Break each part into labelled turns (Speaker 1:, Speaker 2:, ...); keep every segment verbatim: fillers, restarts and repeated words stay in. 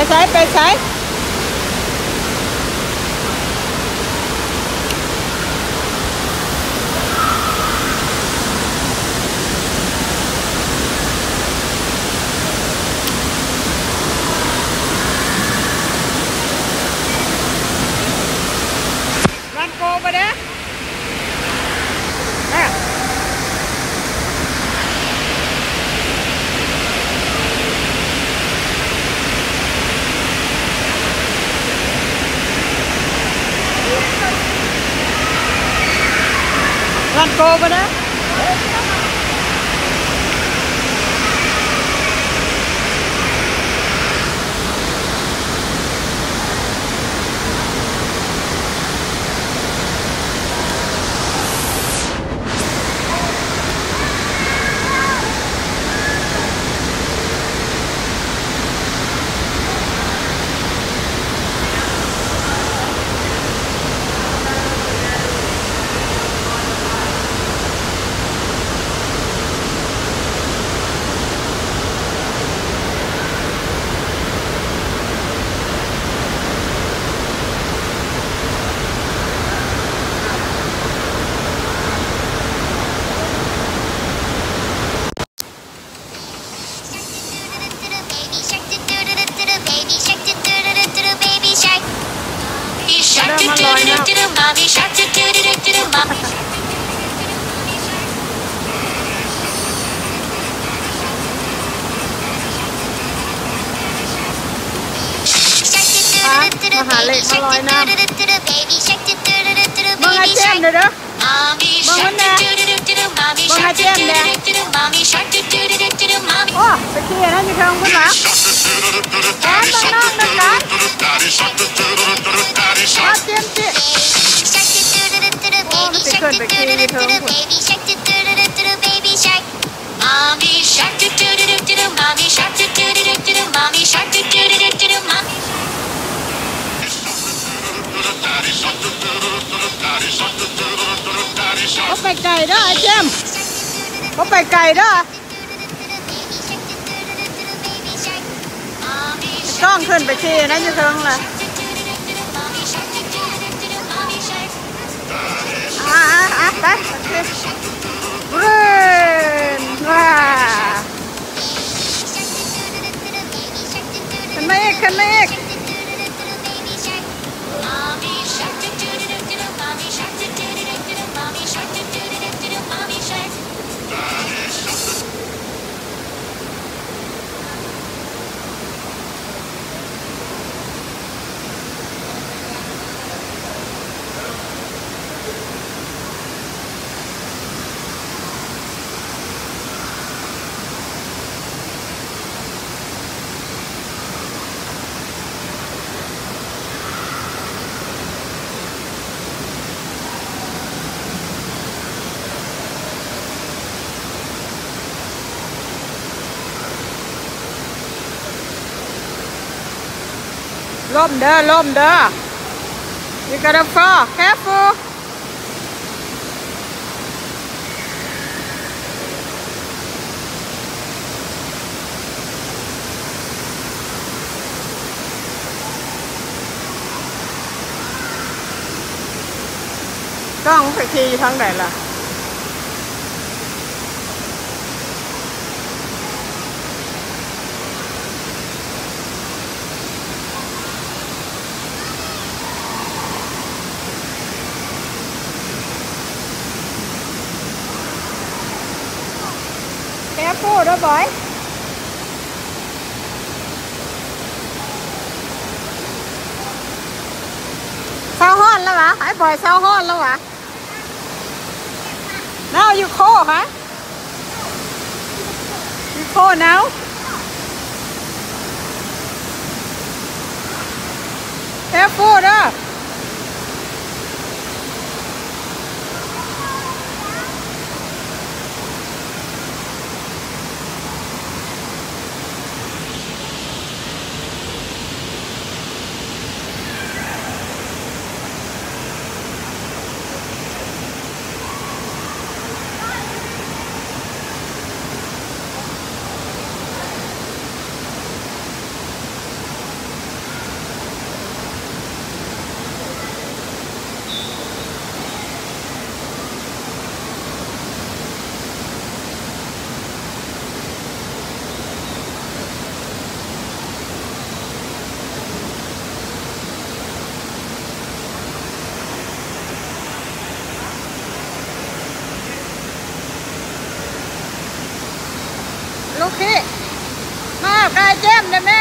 Speaker 1: ใช้ไปใช้รันโกไปเด้อรันโกไปนะมันลอยนะมหาเหล็กมาลอยน้ำมึงอาเจมเด้อเด้อมึงมันแน่มึงอาเจมแน่โอ้ไปเที่ยวนั่นอยู่ทางคุณหมาแอนมาน้องนะคะอาเจมจิโอ้มันจะขึ้นไปขี่เธอเขาไปไกลเด้อไอ้เจมเขาไปไกลเด้อต้องขึ้นไปขี่นั่นอยู่เทิงเลยอ่ะอ่ะอ่ะไปเรื่อนว้าขึ้นมาอีกขึ้นมาอีกล่มเด้อล่มเด้อ you gotta fall careful กล้องไปขี่อยู่ทางไหนล่ะแค่พูดด้วยบอยเศร้าห้อนแล้ววะไอ้บอยเศร้าห้อนแล้ววะ now you cold huh you cold now careful เด้อลูกพี่มาไก่เจมเลยแม่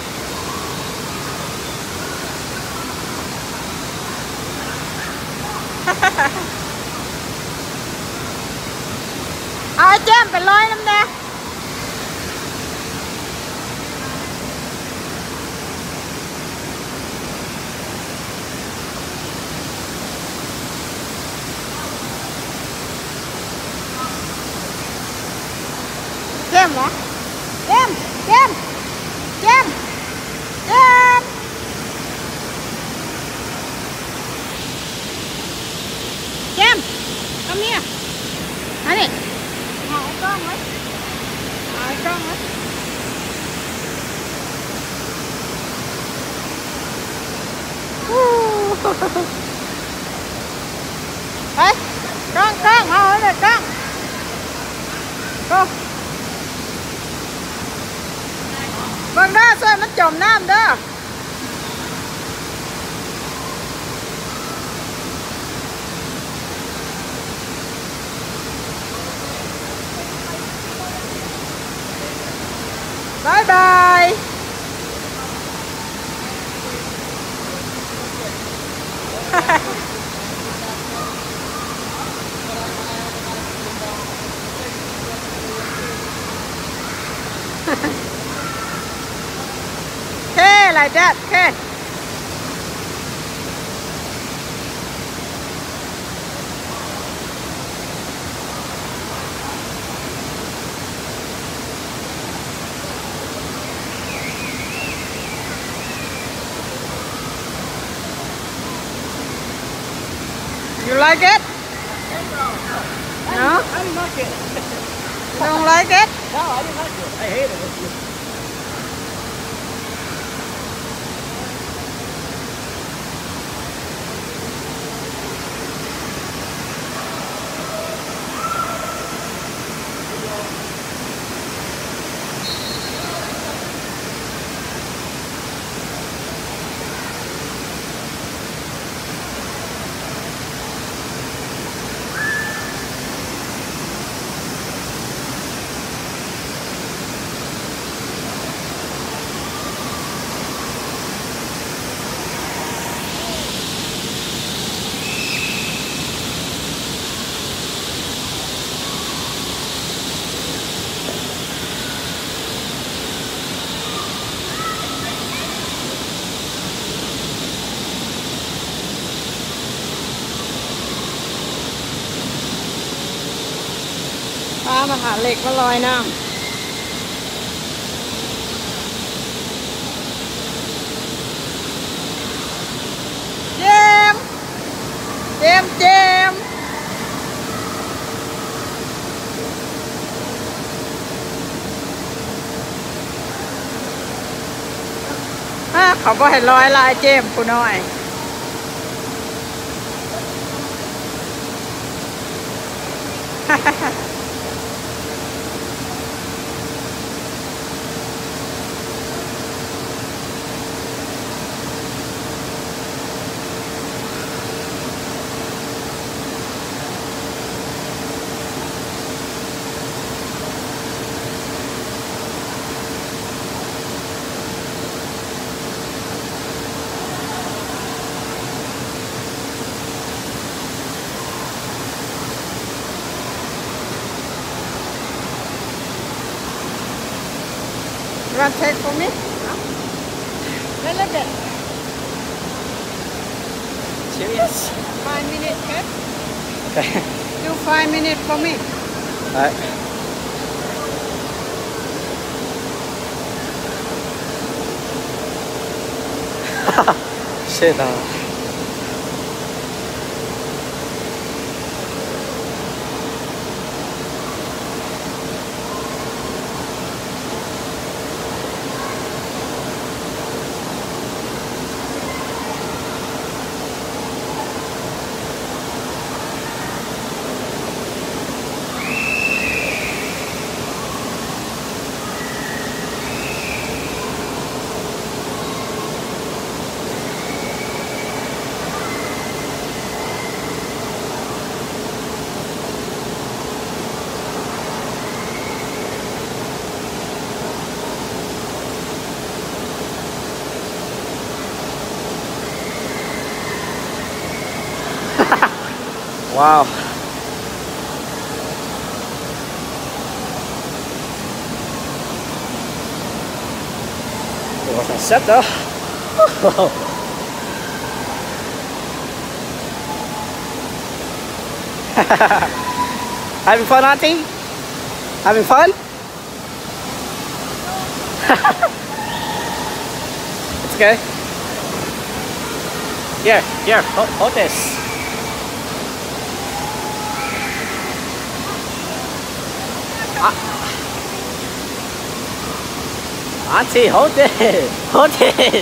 Speaker 1: เอาไอ้เจมไปลอยน้ำแดงเจมเหรอเจมเจมเจมเจมเจมทำเนี่ยอันนี้หายกล้องไว้หายกล้องไว้ไปกล้องกล้องเอาเลยกล้องกล้องเบิ่งเด้อช่วยมันจมน้ำเด้อบายบายเท่ไรแจ๊ดเท่You like it? No?
Speaker 2: I didn't like it.
Speaker 1: You don't like it?
Speaker 2: No, I didn't like it. I hate it.
Speaker 1: ป้ามาหาเหล็กมาลอยน้ำเจมเจมเจมอ่ะเขาบอกให้ลอยลายเจมกูหน่อยRun take for me? No? A little bit.
Speaker 2: Serious?
Speaker 1: Five minutes, okay?
Speaker 2: Okay.
Speaker 1: Do five minutes for me.
Speaker 2: Alright. Shit, uh. Wow. It wasn't set though. Having fun, Auntie? Having fun? It's okay. Here, here, hold, hold this. Auntie, hold it! Hold it!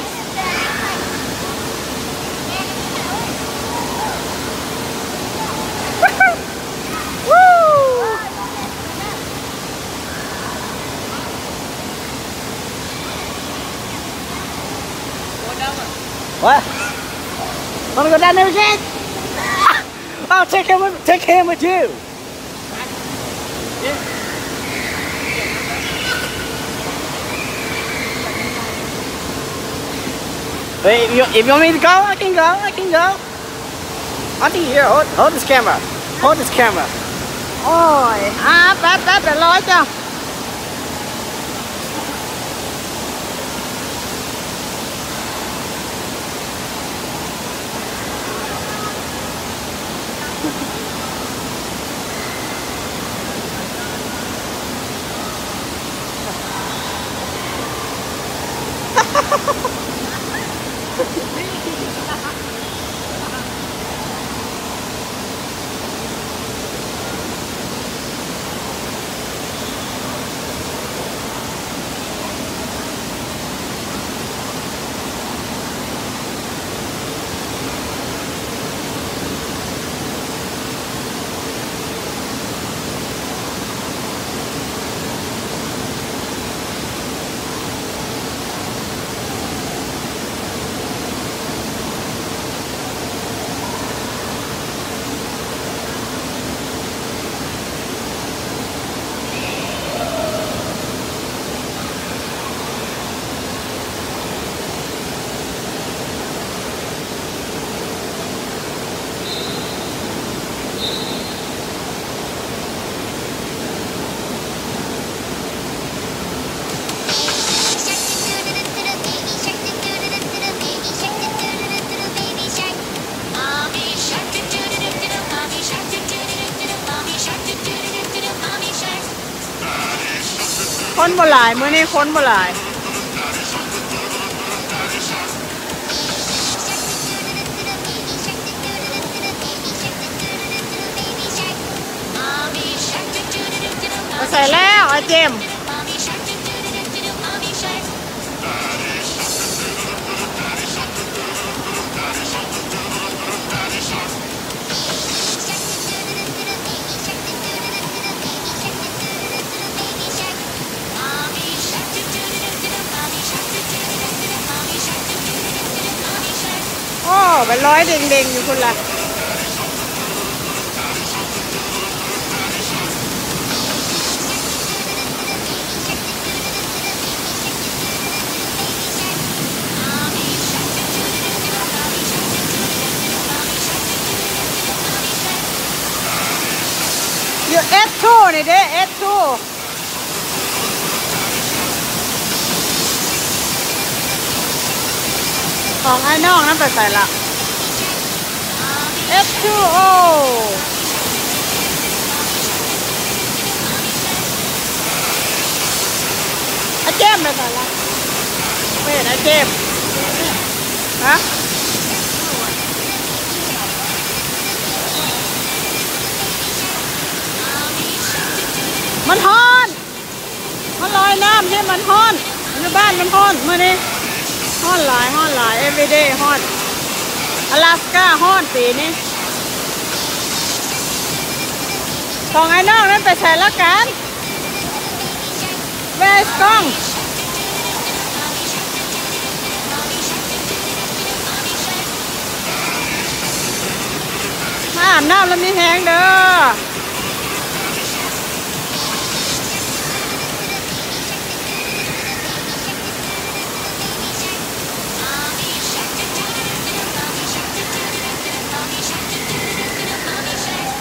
Speaker 2: What? Wanna go down there again? Oh, take him with, take him with you! Yeah. Wait, if you, if you want me to go, I can go, I can go. Auntie, here, hold, hold this camera. Hold this camera.
Speaker 1: โอ้ยอ่าแป๊บแป๊บเดี๋ยวร้อยจ้ะคนบ่หลายมื้อนี้คนบ่หลายมาใส่แล้วไอ้เจมโอ้เป็นร้อยเด้งๆอยู่คุณล่ะอยู่ เอส ทู นี่เด้ เอส ทู ของไอ้น้องนั่นไปใส่ละ เอส ทู โอ ไอ้เจมไปใส่ละไม่เห็นไอ้เจมฮะมันฮ้อนมันลอยน้ำที่มันฮ้อนอยู่บ้านมันฮ้อนเมื่อนี้ฮ้อนหลายฮ้อนหลาย everyday ฮ้อนอลาสก้าฮ้อนปีนี้ของไอ้น้องนั้นไปใส่ละกันเวสกล้องมาอาบน้ำแล้วมีแห้งเด้ออ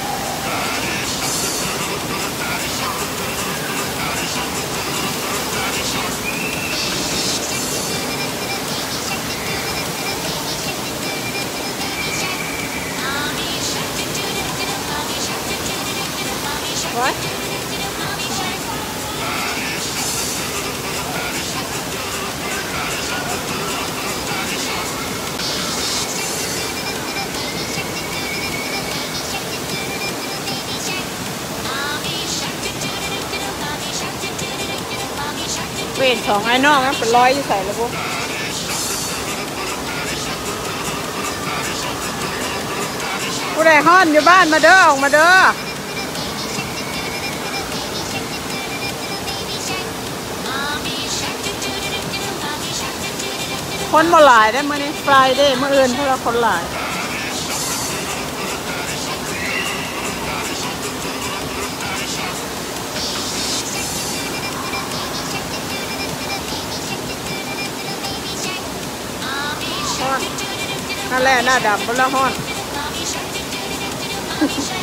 Speaker 1: เวทสองไอ้น้องนั้นเป็นร้อยที่ใส่แล้วปุ๊บผู้ใดฮ้อนอยู่บ้านมาเด้อออกมาเด้อคนมาหลายได้เมื่อนี้ฟรายเดย์เมื่ออื่นพวกเราคนหลายฮ้อนนั่นแหละหน้าดำบนละฮ้อน